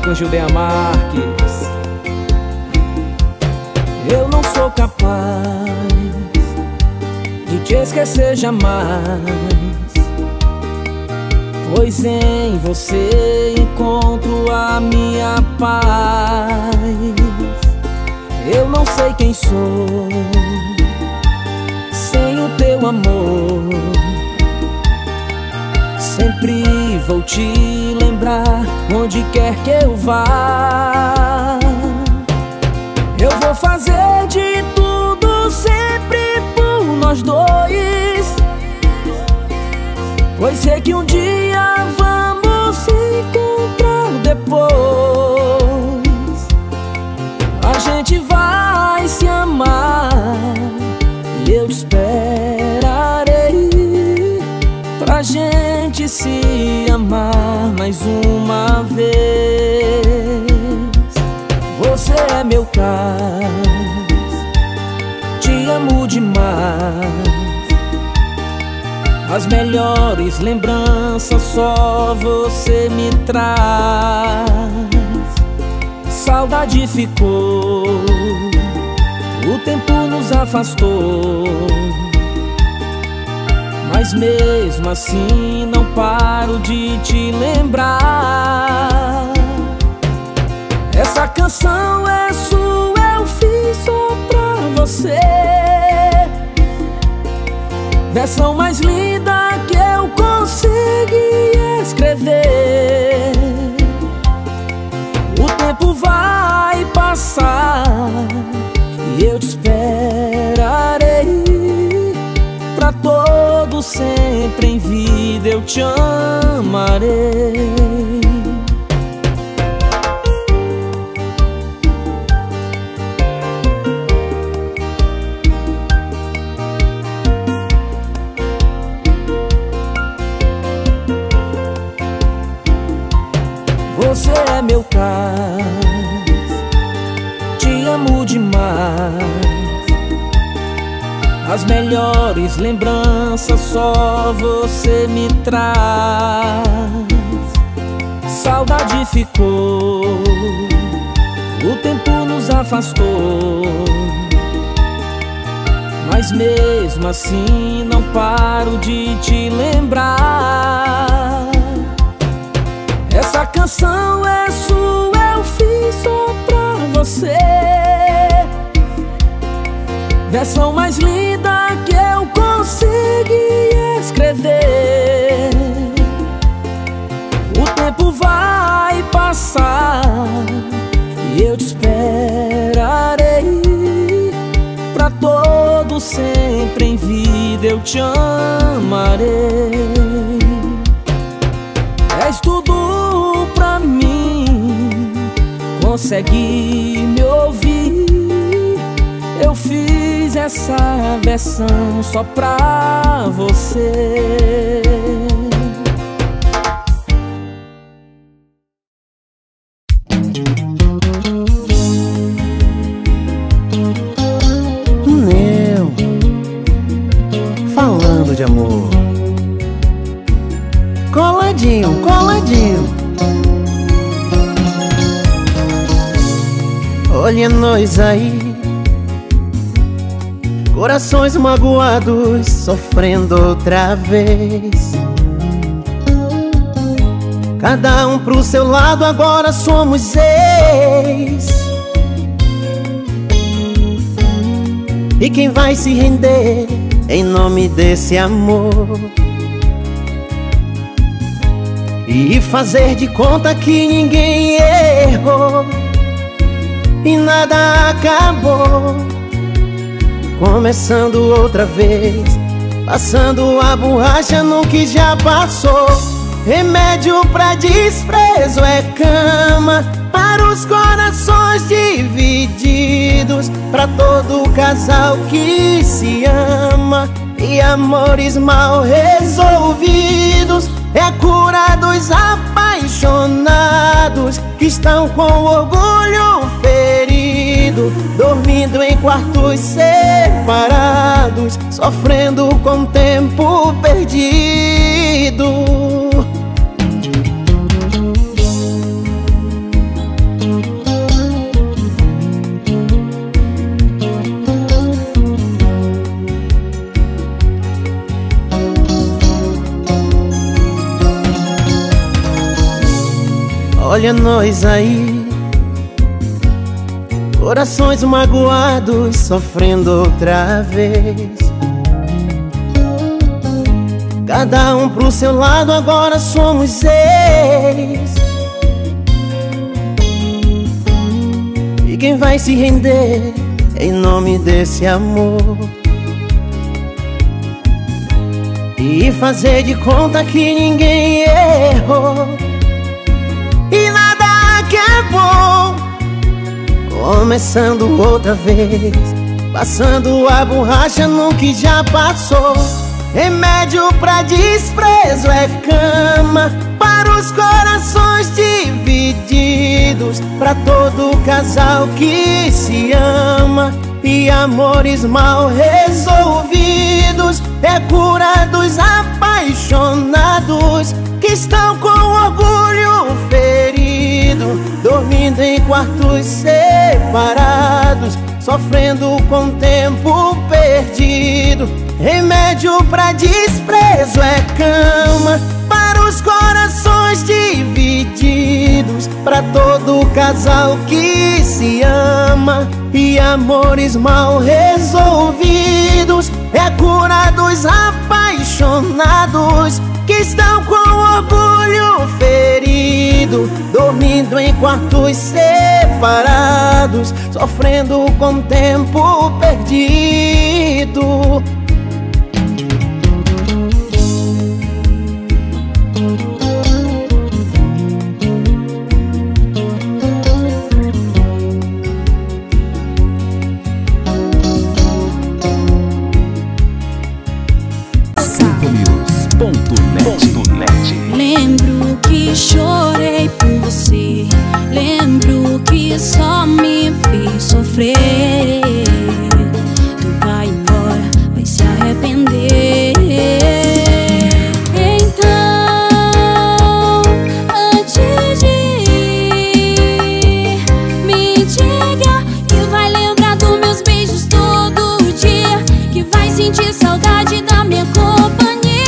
com Judeia Marques. Eu não sou capaz de te esquecer jamais, pois em você encontro a minha paz. Eu não sei quem sou sem o teu amor. Sempre vou te lembrar onde quer que eu vá. Eu vou fazer de tudo sempre por nós dois, pois sei que um dia vamos se encontrar depois. A gente vai se amar e eu te esperarei pra gente se amar mais uma vez. Você é meu cais, te amo demais. As melhores lembranças só você me traz. Saudade ficou, o tempo nos afastou, mas mesmo assim não paro de te lembrar. Essa canção é sua, eu fiz só pra você. Versão mais linda que eu consegui escrever. O tempo vai passar e eu te esperarei. Pra todo sempre em vida eu te amarei. Você é meu cais, te amo demais. As melhores lembranças só você me traz. Saudade ficou, o tempo nos afastou, mas mesmo assim não paro de te lembrar. Essa canção é sua, eu fiz só pra você. Versão mais linda que eu consegui escrever. O tempo vai passar e eu te esperarei. Pra todo sempre em vida eu te amarei. És tudo pra mim, consegue me ouvir. Eu fiz essa versão só pra você. Neo, falando de amor. Coladinho, coladinho. Olha nós aí, corações magoados, sofrendo outra vez. Cada um pro seu lado, agora somos ex. E quem vai se render em nome desse amor? E fazer de conta que ninguém errou e nada acabou. Começando outra vez, passando a borracha no que já passou. Remédio pra desprezo é cama para os corações divididos, pra todo casal que se ama. E amores mal resolvidos é a cura dos apaixonados que estão com o orgulho ferido, dormindo em quartos separados, sofrendo com o tempo perdido. Olha nós aí, corações magoados, sofrendo outra vez. Cada um pro seu lado, agora somos ex. E quem vai se render em nome desse amor? E fazer de conta que ninguém errou e nada que é bom, começando outra vez, passando a borracha no que já passou. Remédio pra desprezo é cama para os corações divididos, pra todo casal que se ama. E amores mal resolvidos é cura dos apaixonados que estão com orgulho ferido, dormindo em quartos separados, sofrendo com tempo perdido. Remédio pra desprezo é cama para os corações divididos, pra todo casal que se ama. E amores mal resolvidos é cura dos apaixonados que estão com orgulho ferido, dormindo em quartos separados, sofrendo com tempo perdido. Lembro que chorei por você, lembro que só me fez sofrer. Tu vai embora, vai se arrepender. Então, antes de ir, me diga que vai lembrar dos meus beijos todo dia, que vai sentir saudade da minha companhia.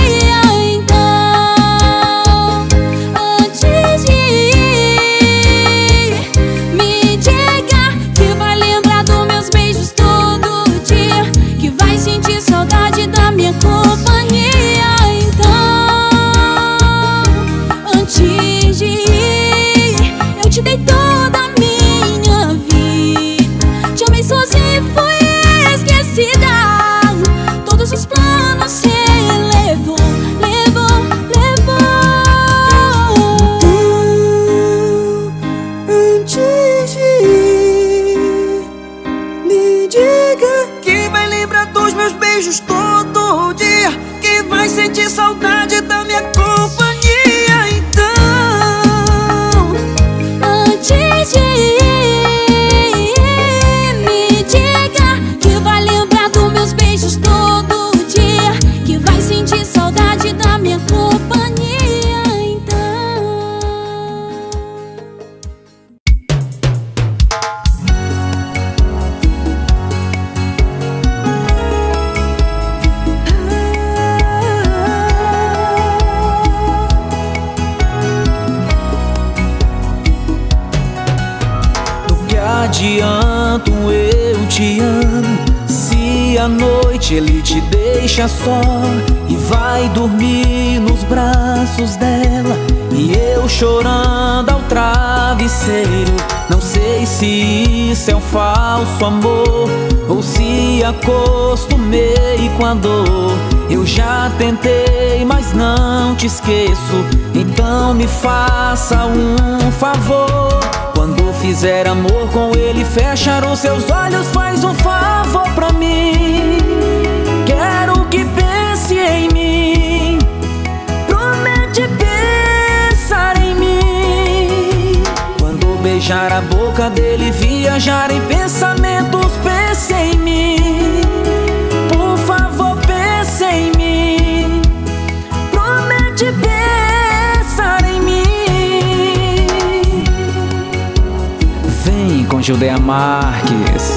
Adianto, eu te amo, se à noite ele te deixa só e vai dormir nos braços dela, e eu chorando ao travesseiro. Não sei se isso é um falso amor ou se acostumei com a dor. Eu já tentei, mas não te esqueço, então me faça um favor. Quando fizer amor com ele, fechar os seus olhos, faz um favor pra mim. Quero que pense em mim, promete pensar em mim. Quando beijar a boca dele, viajar em pensamentos, pense em mim. Por favor, pense em mim, promete pensar em mim. Vem com Judeia Marques.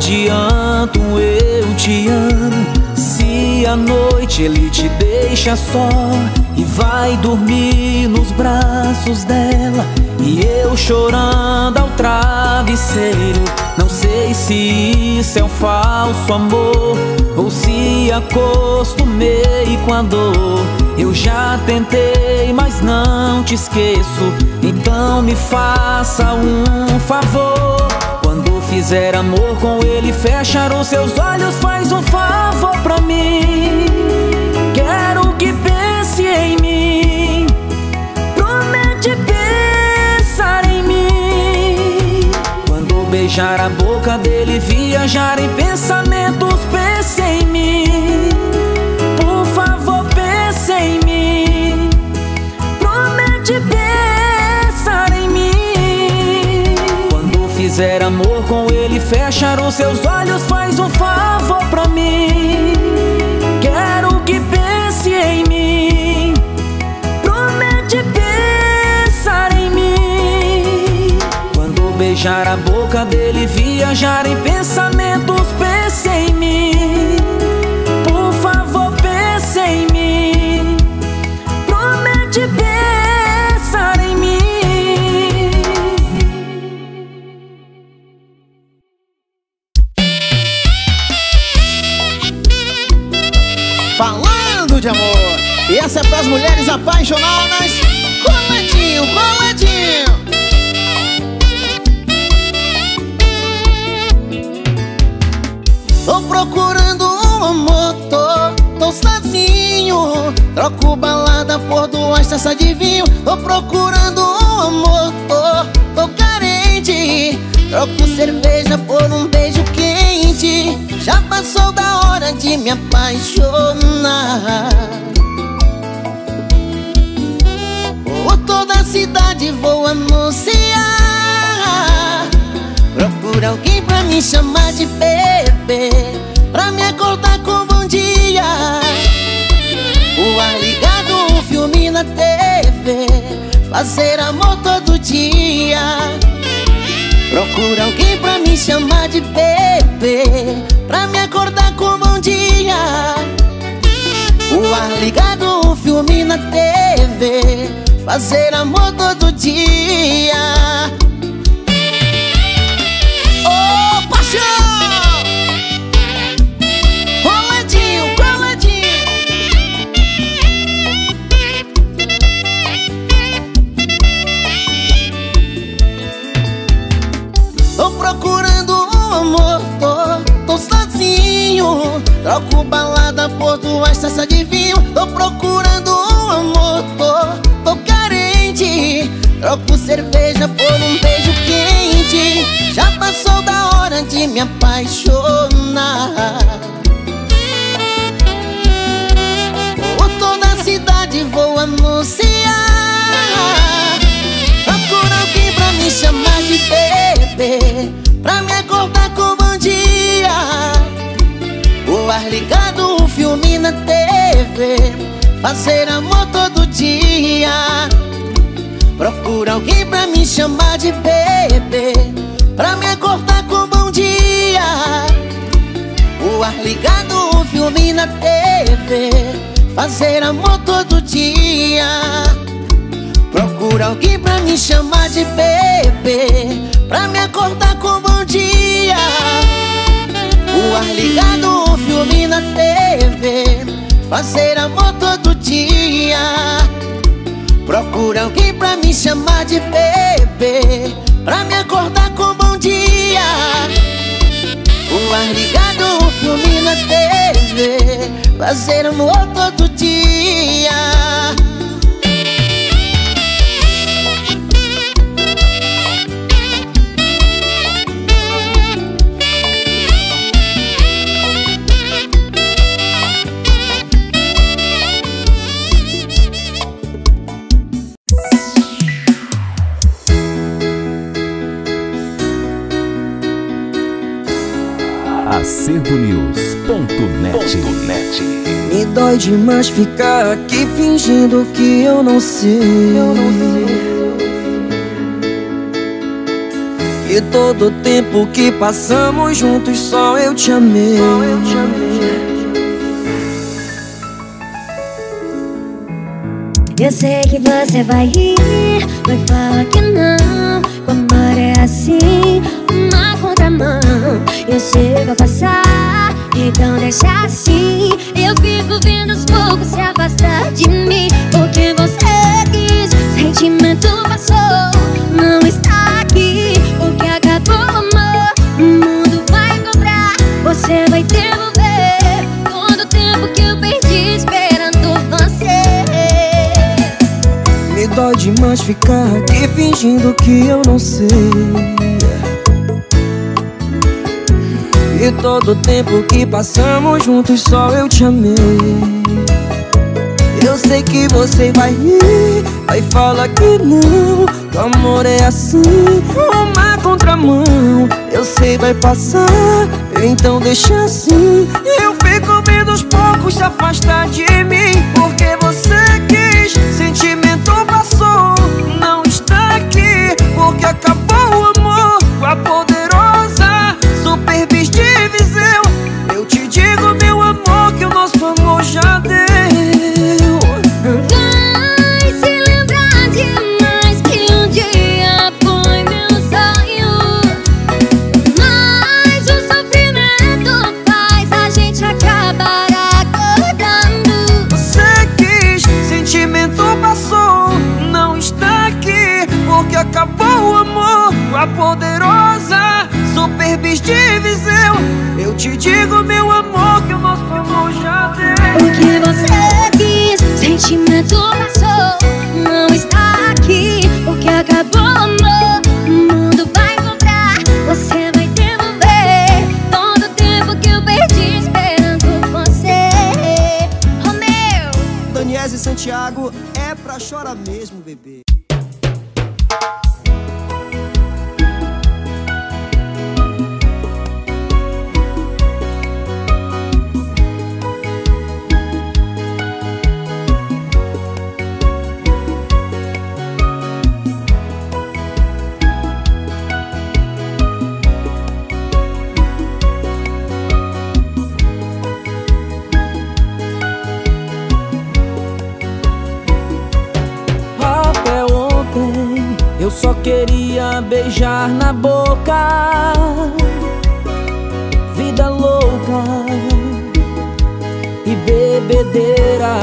adianta um eu te amo se à noite ele te deixa só e vai dormir nos braços dela e eu chorando ao travesseiro? Não sei se isso é um falso amor ou se acostumei com a dor. Eu já tentei, mas não te esqueço. Então me faça um favor. Quando fizer amor com ele, fechar os seus olhos, faz um favor pra mim. Quero que pense em mim. Promete pensar em mim. Quando beijar a boca dele, viajar em pensamentos, pense em mim. Por favor, pense em mim. Promete pensar em mim. Quando fizer amor com ele, fechar os seus olhos, faz um favor pra mim. Quero que pense em mim. Promete pensar em mim. Quando beijar a boca dele, viajar em pensamentos, pense em mim. Por favor, pense em mim. Promete pensar em mim. Falando de amor, e essa é pras mulheres apaixonadas. Coladinho, coladinho. Tô procurando um amor, tô sozinho. Troco balada por 2 taças de vinho. Tô procurando um amor, tô carente. Troco cerveja por um beijo quente. Já passou da hora de me apaixonar. Por toda a cidade vou anunciar. Procura alguém pra me chamar de bebê, pra me acordar com bom dia. O ar ligado, um filme na TV, fazer amor todo dia. Procura alguém pra me chamar de bebê, pra me acordar com bom dia. O ar ligado, um filme na TV, fazer amor todo dia. Ô, paixão! Coladinho, coladinho. Tô procurando um amor, tô sozinho. Troco balada por 2 taças de vinho. Tô procurando um amor, tô carente. Troco cerveja por um beijo quente. Já passou da hora de me apaixonar. Por toda a cidade vou anunciar. Procura alguém pra me chamar de bebê, pra me acordar com bom dia. O ar ligado, um filme na TV, fazer amor todo dia. Procura alguém pra me chamar de bebê, pra me acordar com bom dia. O ar ligado, um filme na TV, fazer amor todo dia. Procura alguém pra me chamar de bebê, pra me acordar com bom dia. O ar ligado, um filme na TV, fazer amor todo dia. Procura alguém pra me chamar de bebê, pra me acordar com bom dia. O ar ligado, um filme na TV, fazer amor todo dia. acervonews.net. Me dói demais ficar aqui fingindo que eu não sei. E todo o tempo que passamos juntos só eu te amei. Eu sei que você vai rir, vai falar que não. O amor é assim, uma contramão. Eu sei que vai passar, então deixa assim. Eu fico vendo os poucos se afastar de mim, porque você quis, sentimento passou, não está aqui, porque acabou o amor. O mundo vai cobrar, você vai devolver todo o tempo que eu perdi esperando você. Me dói demais ficar aqui fingindo que eu não sei. E todo o tempo que passamos juntos só eu te amei. Eu sei que você vai rir, vai falar que não. O amor é assim, uma contramão. Eu sei vai passar, então deixa assim. Eu fico vendo os poucos se afastar de mim, porque você quis, sentimento passou, não está aqui, porque acabou o amor com a poderosa Super Bis de Viseu. Eu te digo, meu amor, que o nosso amor já deu. Vai se lembrar demais que um dia foi meu sonho, mas o sofrimento faz a gente acabar acordando. Você quis, sentimento passou, não está aqui, porque acabou o amor com a poderosa Super Bis de Viseu. Eu te digo, meu amor, que o nosso amor já deu. O que você quis, sentimento passou, não está aqui, porque acabou o amor. O mundo vai cobrar, você vai devolver todo o tempo que eu perdi esperando você. Romeu, Daniese e Santiago, é pra chorar mesmo, bebê. Eu só queria beijar na boca, vida louca e bebedeiras.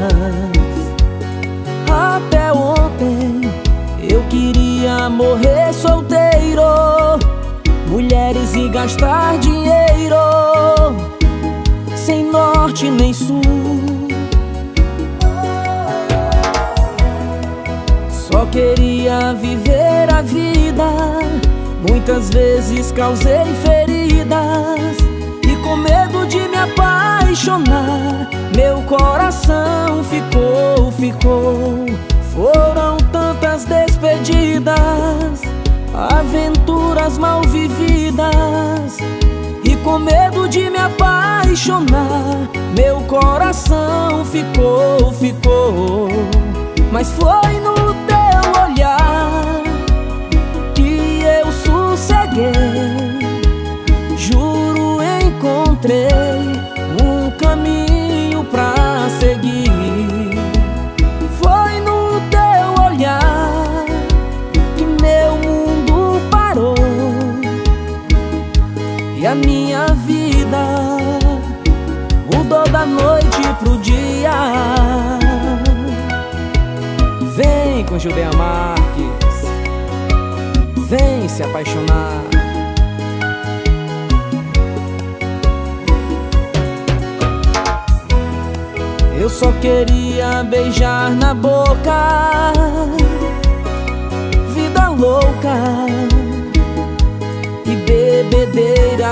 Até ontem eu queria morrer solteiro, mulheres e gastar dinheiro, sem norte nem sul. Só queria viver a vida, muitas vezes causei feridas, e com medo de me apaixonar, meu coração ficou. Foram tantas despedidas, aventuras mal vividas, e com medo de me apaixonar, meu coração ficou. Mas foi no teu olhar que eu sosseguei, juro encontrei um caminho pra seguir. Foi no teu olhar que meu mundo parou e a minha vida mudou da noite pro dia. Vem com Judeia Marques, vem se apaixonar. Eu só queria beijar na boca, vida louca e bebedeiras.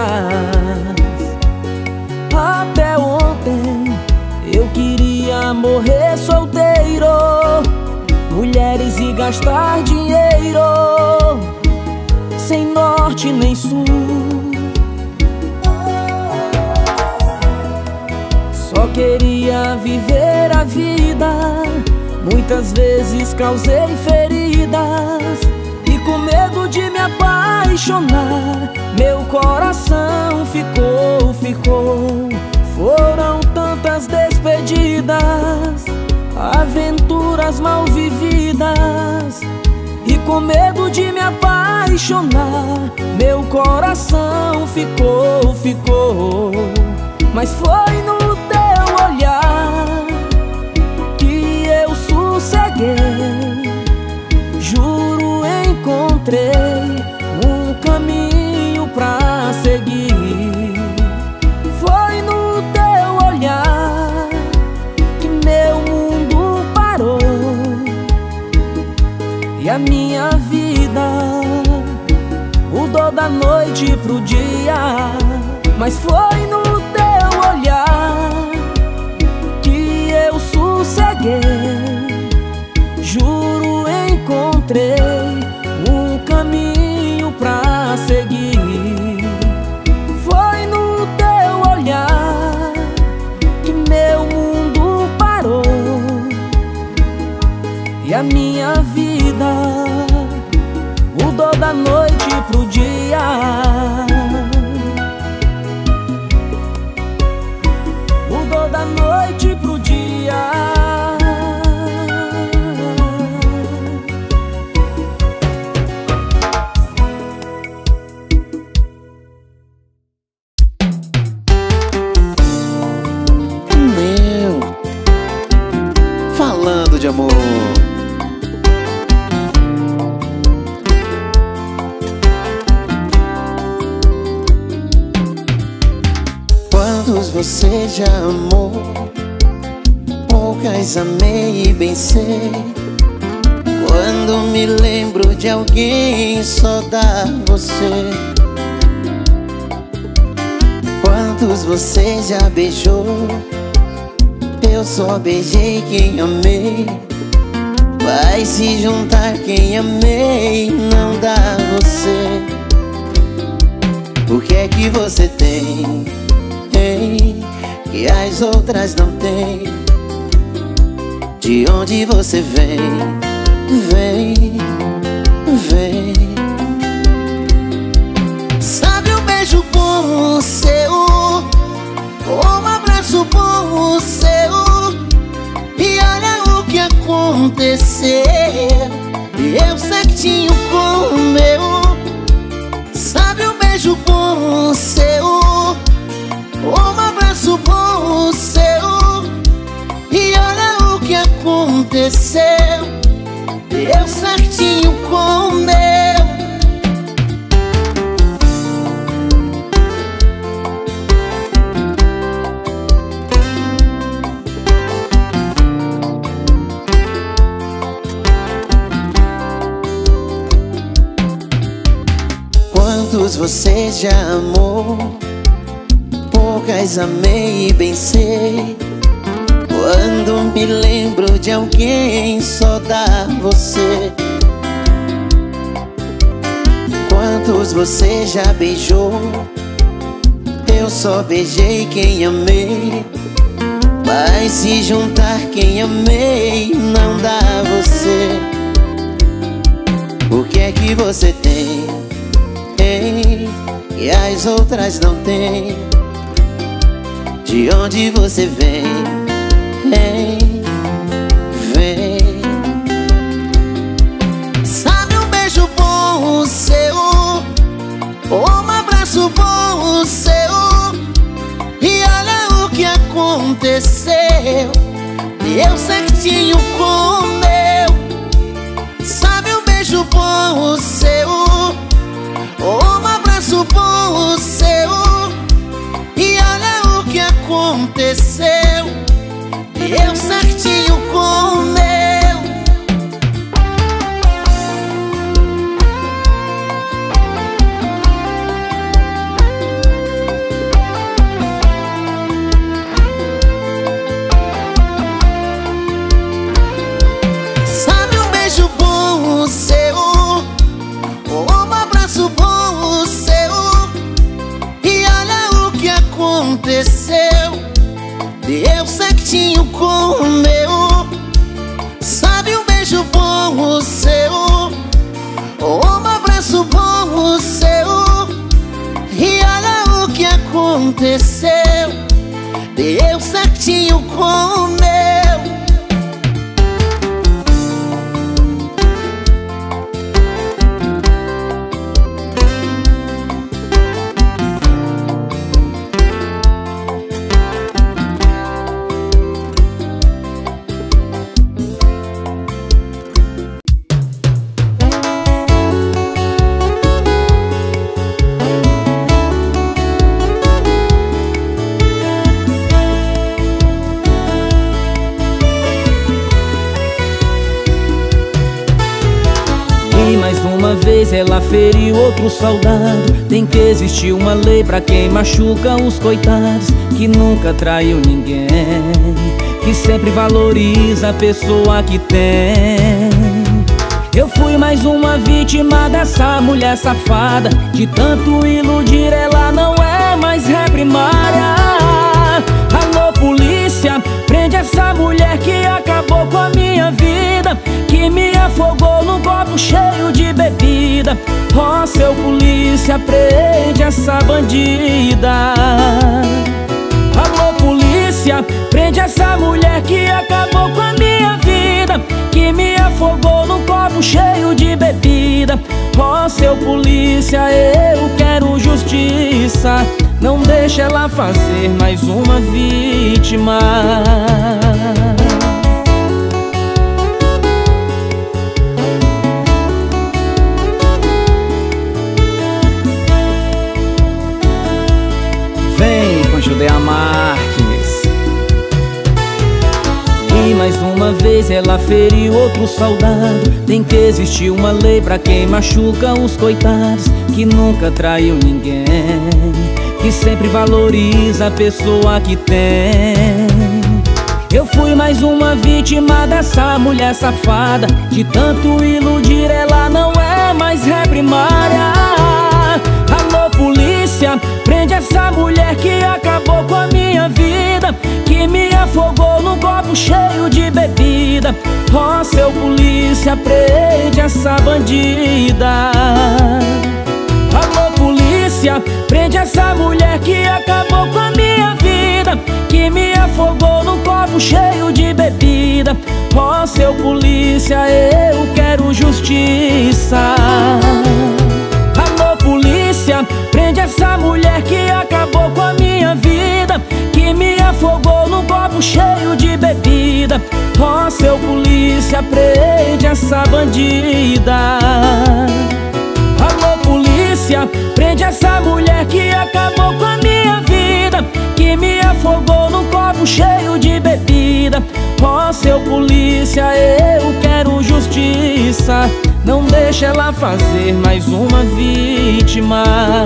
Até ontem eu queria morrer solteiro, mulheres e gastar dinheiro, sem norte nem sul. Só queria viver a vida, muitas vezes causei feridas, e com medo de me apaixonar, meu coração ficou. Foram tantas despedidas, aventuras mal vividas. E com medo de me apaixonar, meu coração ficou. Mas foi no teu olhar que eu sosseguei. Juro, encontrei um caminho pra seguir. Foi no teu olhar que meu mundo parou e a minha vida mudou da noite pro dia. Mas foi no teu olhar que eu sosseguei. Juro, encontrei um caminho pra seguir. Foi no teu olhar que meu mundo parou e a minha vida mudou da noite pro dia. Mudou da noite pro dia. Falando de amor. Quantos você já amou? Poucas amei e bem sei. Quando me lembro de alguém, só dá você. Quantos você já beijou? Eu só beijei quem amei. Vai se juntar quem amei, não dá você. O que é que você tem, hein, que as outras não têm? De onde você vem, vem, vem. Sabe um beijo bom seu, um abraço bom seu, e olha o que aconteceu. Eu certinho com o meu. Sabe um beijo bom seu, um abraço bom seu, e olha o que aconteceu. Eu certinho com o meu. Quantos você já amou? Poucas amei e bem sei. Quando me lembro de alguém, só dá você. Quantos você já beijou? Eu só beijei quem amei. Vai se juntar quem amei, não dá você. O que é que você tem, hein, que as outras não têm? De onde você vem, hein, vem. Sabe um beijo bom seu, um abraço bom seu, e olha o que aconteceu. Eu certinho com o meu. Sabe um beijo bom seu, um abraço bom seu, e olha o que aconteceu. Eu certinho com o meu. Sabe um beijo bom seu, um abraço bom seu, e olha o que aconteceu. Eu certinho com o meu. aconteceu, deu certinho com o meu. Uma vez ela feriu outro soldado. Tem que existir uma lei pra quem machuca os coitados, que nunca traiu ninguém, que sempre valoriza a pessoa que tem. Eu fui mais uma vítima dessa mulher safada. De tanto iludir ela não é mais ré primária. Alô polícia, prende essa mulher que acabou com a minha vida, que me afogou num copo cheio de bebida. Ó, seu polícia, prende essa bandida. Alô polícia, prende essa mulher que acabou com a minha vida, que me afogou num copo cheio de bebida. Ó, seu polícia, eu quero justiça. Não deixa ela fazer mais uma vítima. Vem com Judeia Marques. E mais uma vez ela feriu outro soldado. Tem que existir uma lei pra quem machuca os coitados, que nunca traiu ninguém, que sempre valoriza a pessoa que tem. Eu fui mais uma vítima dessa mulher safada. De tanto iludir ela não é mais ré primária. Alô polícia, prende essa mulher que acabou com a minha vida, que me afogou num copo cheio de bebida. Ó, seu polícia, prende essa bandida. Alô polícia, prende essa mulher que acabou com a minha vida, que me afogou num copo cheio de bebida. Ó, seu polícia, eu quero justiça. Alô polícia, prende essa mulher que acabou com a minha vida, que me afogou num copo cheio de bebida. Ó, seu polícia, prende essa bandida. Alô polícia, prende essa mulher que acabou com a minha vida, que me afogou num copo cheio de bebida. Ó, seu polícia, eu quero justiça. Não deixa ela fazer mais uma vítima.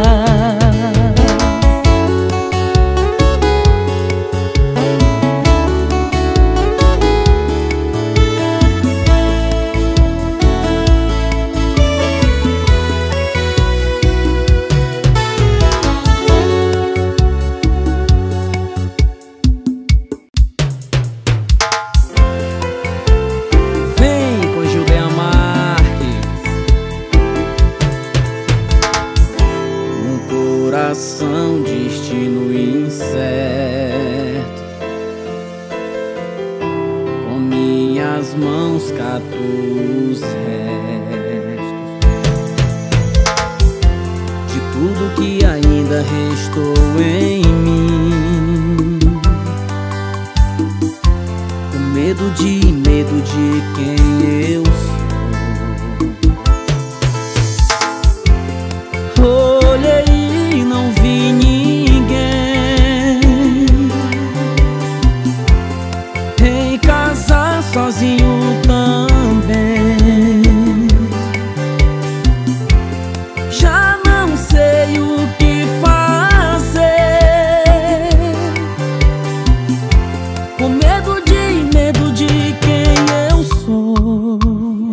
Destino incerto, com minhas mãos cato os restos de tudo que ainda restou em mim. O medo de quem eu sou. Olhei, não vi ninguém em casa, sozinho também. Já não sei o que fazer, com medo de quem eu sou.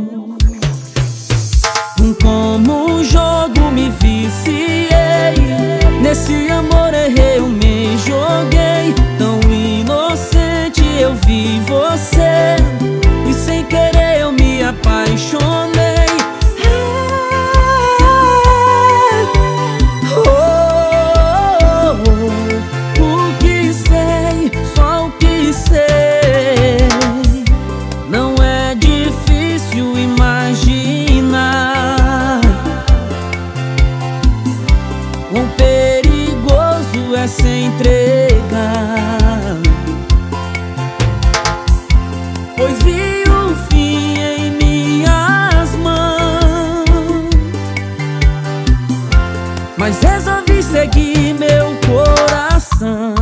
pois vi o fim em minhas mãos. Mas resolvi seguir meu coração.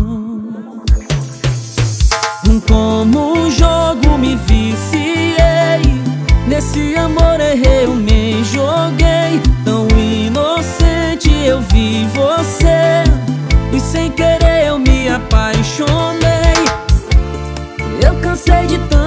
Como um jogo me viciei, nesse amor eu me joguei. Tão inocente eu vi você, e sem querer eu me apaixonei. Eu cansei de tanto